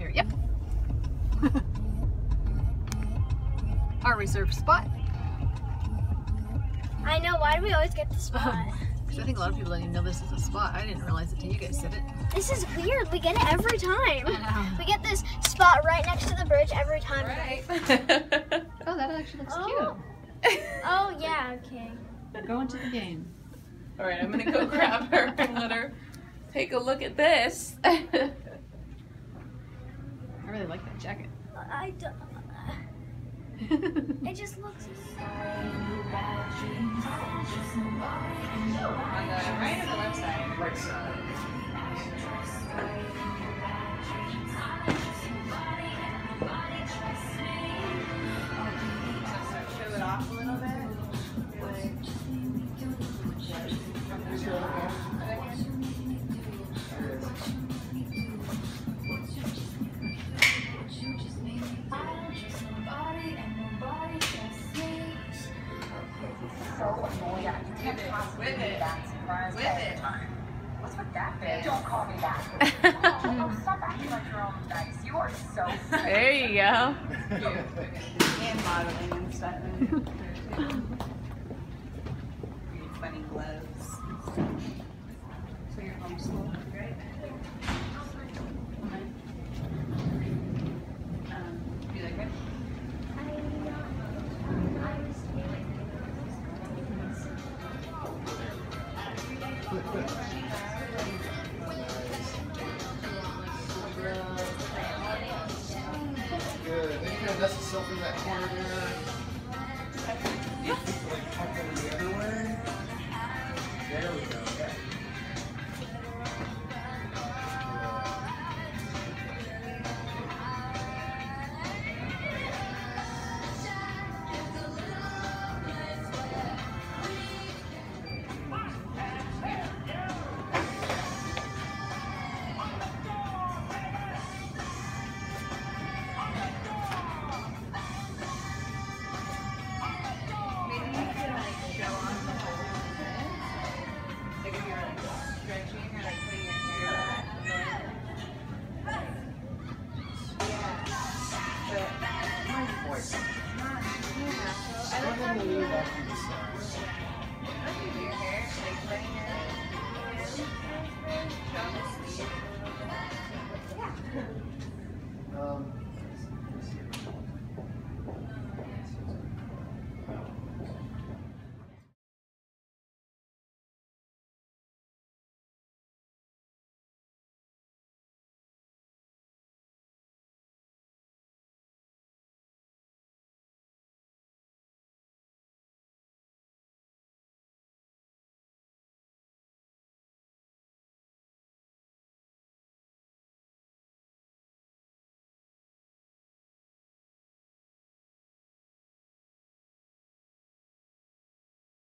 here. Yep. Our reserved spot. I know. Why do we always get the spot? Because I think a lot of people don't even know this is a spot. I didn't realize it till you guys said it. This is weird. We get it every time. I know. We get this spot right next to the bridge every time. Right. Oh, that actually looks Oh. Oh yeah. Okay. cute. Go into the game. All right, I'm gonna go grab her and let her take a look at this. I really like that jacket. I don't. It just looks. On the right or the left side? Right side. Show it off a little bit. With it. With it. What's with that bitch? Don't call me that. Stop acting like you're all nice. You are so sick. There you go. And modeling and stuff. Funny gloves. So you're homeschooled, right? You like it? Good. Then you can invest yourself in that corner there.